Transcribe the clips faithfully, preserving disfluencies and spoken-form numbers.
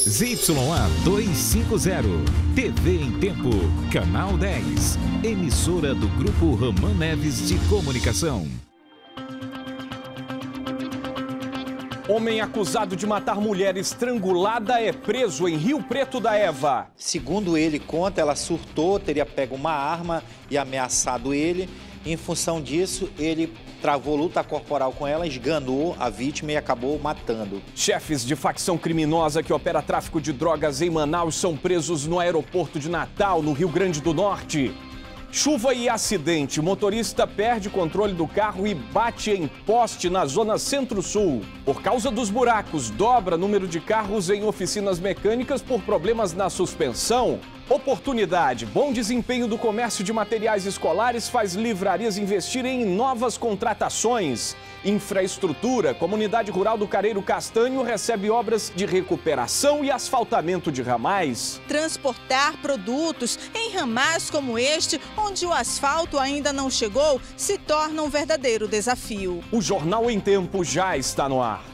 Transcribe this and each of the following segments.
Z Y A duzentos e cinquenta, T V em Tempo, Canal dez, emissora do Grupo Ramã Neves de Comunicação. Homem acusado de matar mulher estrangulada é preso em Rio Preto da Eva. Segundo ele conta, ela surtou, teria pego uma arma e ameaçado ele. Em função disso, ele travou luta corporal com ela, esganou a vítima e acabou matando. Chefes de facção criminosa que opera tráfico de drogas em Manaus são presos no aeroporto de Natal, no Rio Grande do Norte. Chuva e acidente. O motorista perde controle do carro e bate em poste na zona centro-sul. Por causa dos buracos, dobra o número de carros em oficinas mecânicas por problemas na suspensão. Oportunidade. Bom desempenho do comércio de materiais escolares faz livrarias investirem em novas contratações. Infraestrutura. Comunidade rural do Careiro Castanho recebe obras de recuperação e asfaltamento de ramais. Transportar produtos em ramais como este, onde o asfalto ainda não chegou, se torna um verdadeiro desafio. O Jornal em Tempo já está no ar.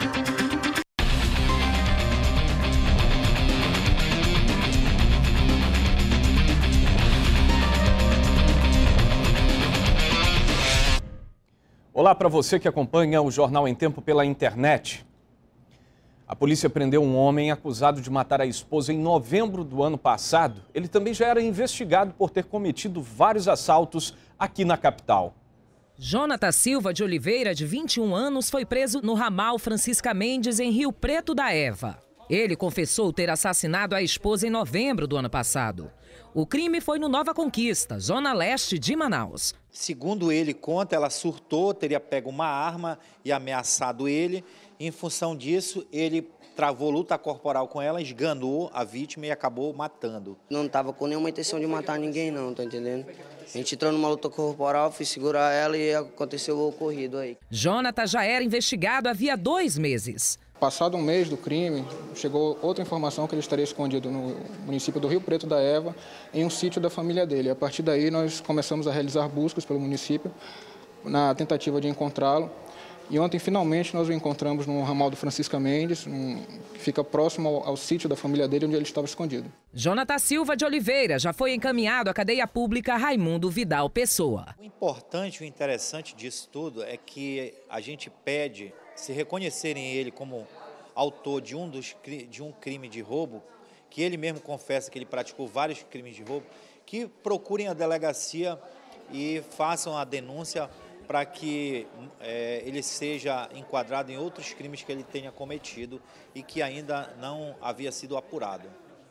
Olá para você que acompanha o Jornal em Tempo pela internet. A polícia prendeu um homem acusado de matar a esposa em novembro do ano passado. Ele também já era investigado por ter cometido vários assaltos aqui na capital. Jonathan Silva de Oliveira, de vinte e um anos, foi preso no ramal Francisca Mendes, em Rio Preto da Eva. Ele confessou ter assassinado a esposa em novembro do ano passado. O crime foi no Nova Conquista, zona leste de Manaus. Segundo ele conta, ela surtou, teria pego uma arma e ameaçado ele. Em função disso, ele travou luta corporal com ela, esganou a vítima e acabou matando. Não estava com nenhuma intenção de matar ninguém não, tá entendendo? A gente entrou numa luta corporal, fui segurar ela e aconteceu o ocorrido aí. Jonathan já era investigado havia dois meses. Passado um mês do crime, chegou outra informação que ele estaria escondido no município do Rio Preto da Eva, em um sítio da família dele. A partir daí, nós começamos a realizar buscas pelo município, na tentativa de encontrá-lo. E ontem, finalmente, nós o encontramos no ramal do Francisca Mendes, um, que fica próximo ao, ao sítio da família dele, onde ele estava escondido. Jonathan Silva de Oliveira já foi encaminhado à cadeia pública Raimundo Vidal Pessoa. O importante e o interessante disso tudo é que a gente pede, se reconhecerem ele como autor de um, dos, de um crime de roubo, que ele mesmo confessa que ele praticou vários crimes de roubo, que procurem a delegacia e façam a denúncia para que é, ele seja enquadrado em outros crimes que ele tenha cometido e que ainda não havia sido apurado.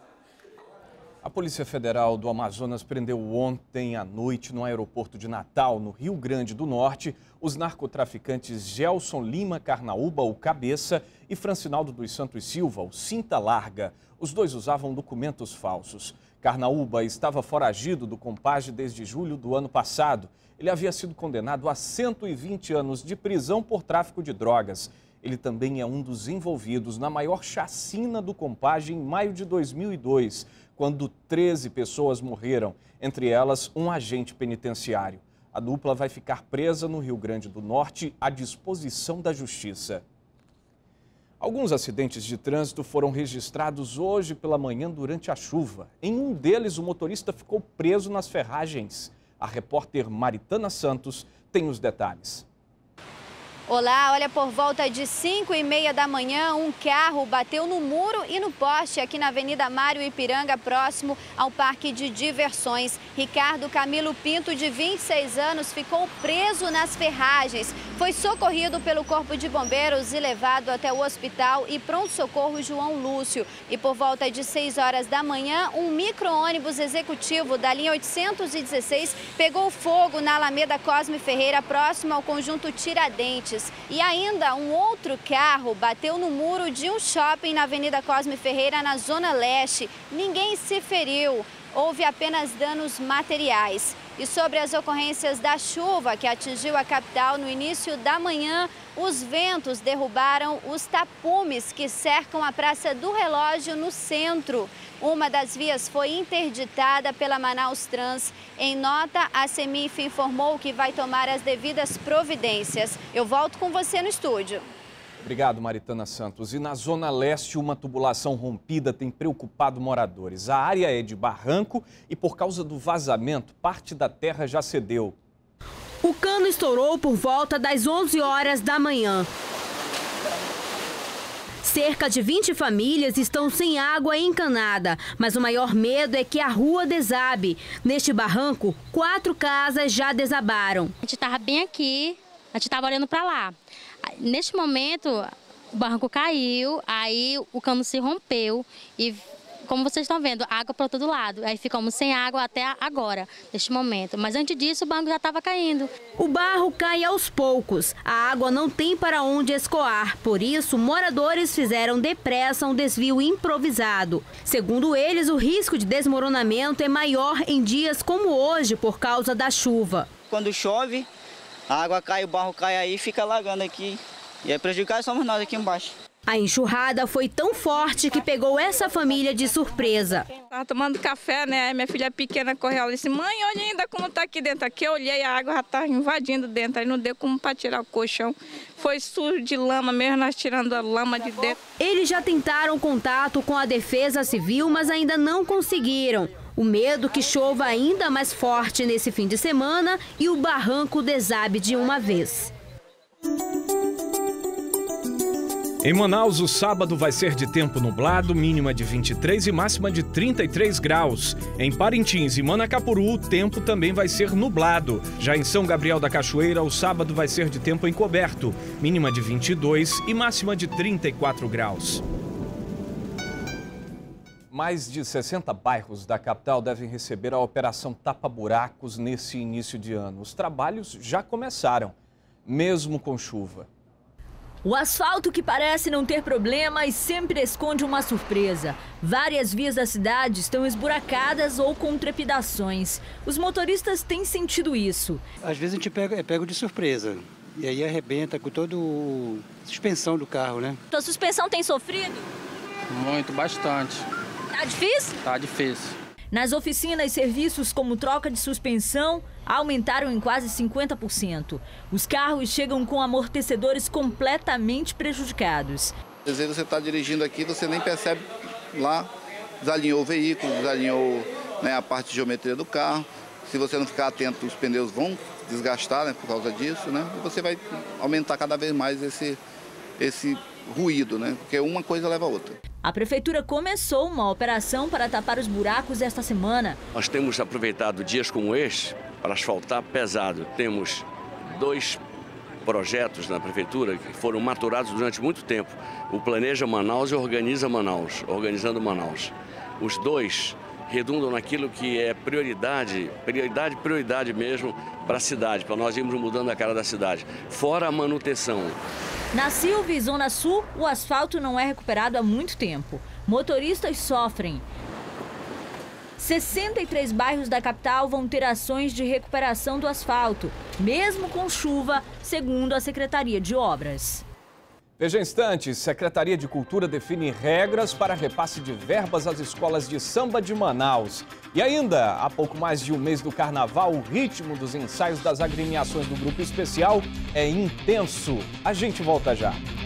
A Polícia Federal do Amazonas prendeu ontem à noite no aeroporto de Natal, no Rio Grande do Norte, os narcotraficantes Gelson Lima Carnaúba, o Cabeça, e Francinaldo dos Santos Silva, o Cinta Larga. Os dois usavam documentos falsos. Carnaúba estava foragido do Compage desde julho do ano passado. Ele havia sido condenado a cento e vinte anos de prisão por tráfico de drogas. Ele também é um dos envolvidos na maior chacina do Compage em maio de dois mil e dois, quando treze pessoas morreram, entre elas um agente penitenciário. A dupla vai ficar presa no Rio Grande do Norte à disposição da Justiça. Alguns acidentes de trânsito foram registrados hoje pela manhã durante a chuva. Em um deles, o motorista ficou preso nas ferragens. A repórter Maritana Santos tem os detalhes. Olá, olha, por volta de cinco e meia da manhã, um carro bateu no muro e no poste aqui na Avenida Mário Ipiranga, próximo ao Parque de Diversões. Ricardo Camilo Pinto, de vinte e seis anos, ficou preso nas ferragens. Foi socorrido pelo Corpo de Bombeiros e levado até o hospital e pronto-socorro João Lúcio. E por volta de seis horas da manhã, um micro-ônibus executivo da linha oitocentos e dezesseis pegou fogo na Alameda Cosme Ferreira, próximo ao conjunto Tiradentes. E ainda um outro carro bateu no muro de um shopping na Avenida Cosme Ferreira, na Zona Leste. Ninguém se feriu, houve apenas danos materiais. E sobre as ocorrências da chuva que atingiu a capital no início da manhã, os ventos derrubaram os tapumes que cercam a Praça do Relógio no centro. Uma das vias foi interditada pela Manaus Trans. Em nota, a Semif informou que vai tomar as devidas providências. Eu volto com você no estúdio. Obrigado, Maritana Santos. E na Zona Leste, uma tubulação rompida tem preocupado moradores. A área é de barranco e, por causa do vazamento, parte da terra já cedeu. O cano estourou por volta das onze horas da manhã. Cerca de vinte famílias estão sem água encanada, mas o maior medo é que a rua desabe. Neste barranco, quatro casas já desabaram. A gente estava bem aqui, a gente estava olhando para lá. Neste momento, o barranco caiu, aí o cano se rompeu e, como vocês estão vendo, água para todo lado. Aí ficamos sem água até agora, neste momento. Mas antes disso, o barranco já estava caindo. O barro cai aos poucos. A água não tem para onde escoar. Por isso, moradores fizeram depressa um desvio improvisado. Segundo eles, o risco de desmoronamento é maior em dias como hoje por causa da chuva. Quando chove, a água cai, o barro cai aí e fica alagando aqui. E aí prejudicados somos nós aqui embaixo. A enxurrada foi tão forte que pegou essa família de surpresa. Estava tomando café, né? Aí minha filha pequena correu e disse, mãe, olha ainda como está aqui dentro. Aqui eu olhei, a água já estava invadindo dentro. Aí não deu como para tirar o colchão. Foi sujo de lama mesmo, nós tirando a lama de dentro. Eles já tentaram contato com a Defesa Civil, mas ainda não conseguiram. O medo que chova ainda mais forte nesse fim de semana e o barranco desabe de uma vez. Em Manaus, o sábado vai ser de tempo nublado, mínima de vinte e três e máxima de trinta e três graus. Em Parintins e Manacapuru, o tempo também vai ser nublado. Já em São Gabriel da Cachoeira, o sábado vai ser de tempo encoberto, mínima de vinte e dois e máxima de trinta e quatro graus. Mais de sessenta bairros da capital devem receber a Operação Tapa Buracos nesse início de ano. Os trabalhos já começaram, mesmo com chuva. O asfalto que parece não ter problemas sempre esconde uma surpresa. Várias vias da cidade estão esburacadas ou com trepidações. Os motoristas têm sentido isso. Às vezes a gente pega, é pego de surpresa. E aí arrebenta com toda a suspensão do carro, né? A suspensão tem sofrido? Muito, bastante. Tá difícil? Tá difícil. Nas oficinas, serviços como troca de suspensão aumentaram em quase cinquenta por cento. Os carros chegam com amortecedores completamente prejudicados. Às vezes você está dirigindo aqui, você nem percebe lá, desalinhou o veículo, desalinhou, né, a parte de geometria do carro. Se você não ficar atento, os pneus vão desgastar, né, por causa disso, né? E você vai aumentar cada vez mais esse, esse ruído, né? Porque uma coisa leva a outra. A prefeitura começou uma operação para tapar os buracos esta semana. Nós temos aproveitado dias como este para asfaltar pesado. Temos dois projetos na prefeitura que foram maturados durante muito tempo. O Planeja Manaus e o Organiza Manaus, Organizando Manaus. Os dois redundam naquilo que é prioridade, prioridade, prioridade mesmo para a cidade, para nós irmos mudando a cara da cidade. Fora a manutenção. Na Silva e Zona Sul, o asfalto não é recuperado há muito tempo. Motoristas sofrem. sessenta e três bairros da capital vão ter ações de recuperação do asfalto, mesmo com chuva, segundo a Secretaria de Obras. Veja instantes, Secretaria de Cultura define regras para repasse de verbas às escolas de samba de Manaus. E ainda, há pouco mais de um mês do carnaval, o ritmo dos ensaios das agremiações do Grupo Especial é intenso. A gente volta já.